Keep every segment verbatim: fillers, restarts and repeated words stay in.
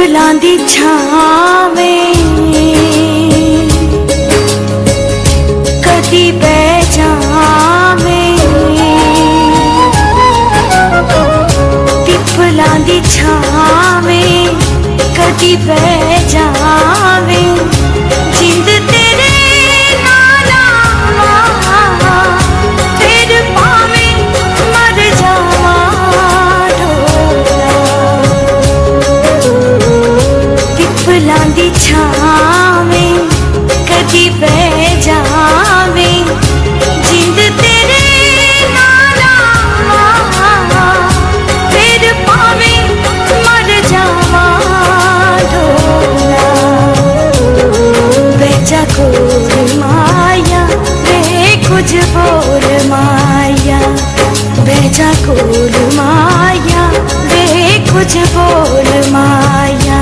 पिपलां दी छावें कदी बह जावें, पिपलां दी छावें कदी बह जावें, जिंद तेरे नाल आवां फिर भावें मर जावां ढोला। पिपलां दी छावें कदी बह जावें, जिंद तेरे नाल आवां फिर भावें मर जावां ढोला। बेजा कोल माया वे कुछ बोल माया, बेजा कोल माया वे कुछ बोल माया।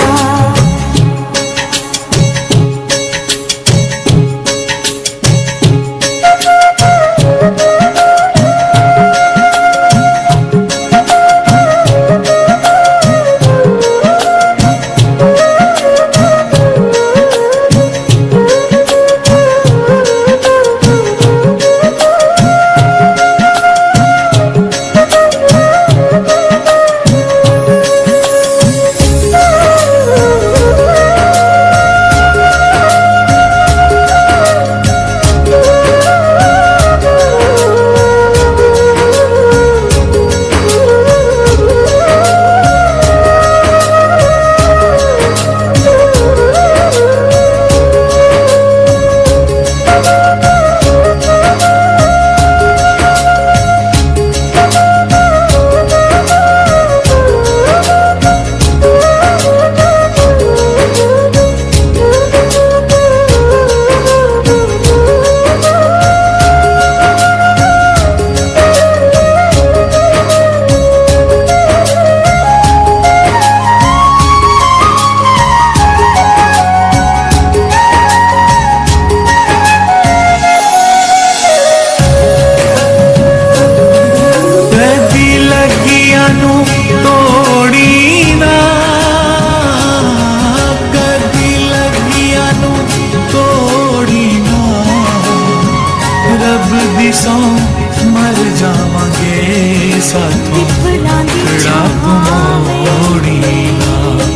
मर जावांगे साथों खड़ा मोड़ी ना,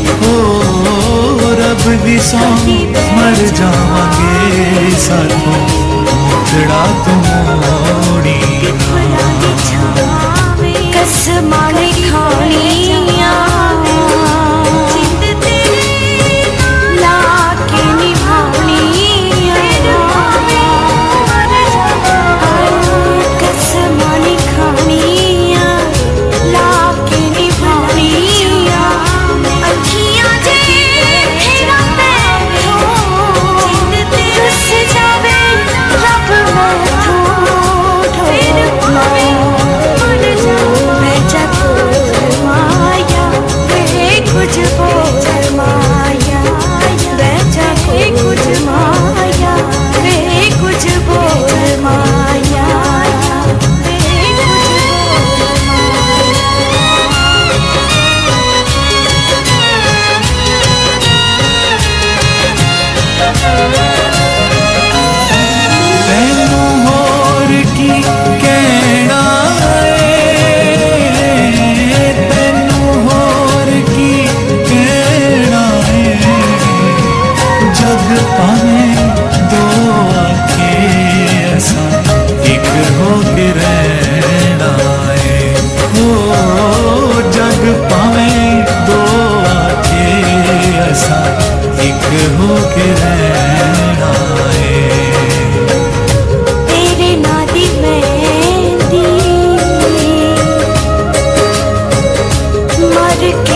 ओ रब दी सौ मर जावांगे साथों खड़ा मोड़ी ना। कसमां ने खानियां के